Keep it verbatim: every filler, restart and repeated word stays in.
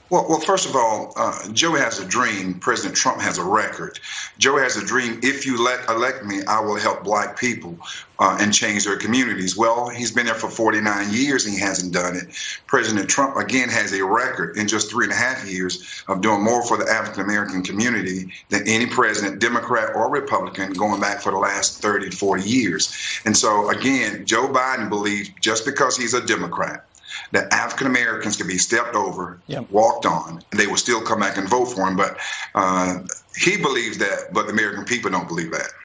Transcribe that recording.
Well, well, first of all, uh, Joe has a dream. President Trump has a record. Joe has a dream. If you let, elect me, I will help black people uh, and change their communities. Well, he's been there for forty-nine years and he hasn't done it. President Trump, again, has a record in just three and a half years of doing more for the African-American community than any president, Democrat or Republican, going back for the last thirty to forty years. And so, again, Joe Biden believes just because he's a Democrat, that African Americans can be stepped over, yep. walked on, and they will still come back and vote for him. But uh, he believes that, but the American people don't believe that.